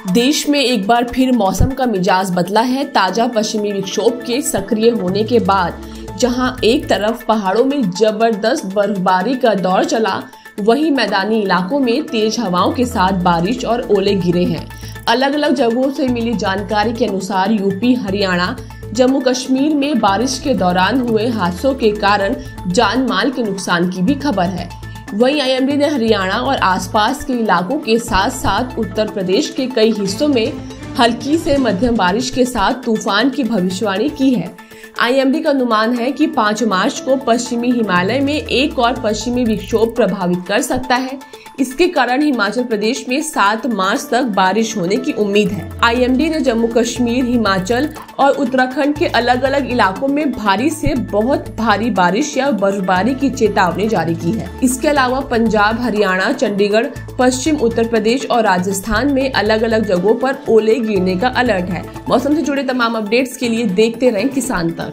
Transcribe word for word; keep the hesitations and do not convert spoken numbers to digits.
देश में एक बार फिर मौसम का मिजाज बदला है। ताजा पश्चिमी विक्षोभ के सक्रिय होने के बाद जहां एक तरफ पहाड़ों में जबरदस्त बर्फबारी का दौर चला, वहीं मैदानी इलाकों में तेज हवाओं के साथ बारिश और ओले गिरे हैं। अलग अलग जगहों से मिली जानकारी के अनुसार यूपी, हरियाणा, जम्मू कश्मीर में बारिश के दौरान हुए हादसों के कारण जान माल के नुकसान की भी खबर है। वहीं आई एम डी ने हरियाणा और आसपास के इलाकों के साथ साथ उत्तर प्रदेश के कई हिस्सों में हल्की से मध्यम बारिश के साथ तूफान की भविष्यवाणी की है। आई एम डी का अनुमान है कि पाँच मार्च को पश्चिमी हिमालय में एक और पश्चिमी विक्षोभ प्रभावित कर सकता है। इसके कारण हिमाचल प्रदेश में सात मार्च तक बारिश होने की उम्मीद है। आई एम डी ने जम्मू कश्मीर, हिमाचल और उत्तराखंड के अलग अलग इलाकों में भारी से बहुत भारी बारिश या बर्फबारी की चेतावनी जारी की है। इसके अलावा पंजाब, हरियाणा, चंडीगढ़, पश्चिम उत्तर प्रदेश और राजस्थान में अलग अलग जगहों पर ओले गिरने का अलर्ट है। मौसम से जुड़े तमाम अपडेट्स के लिए देखते रहें किसान तक।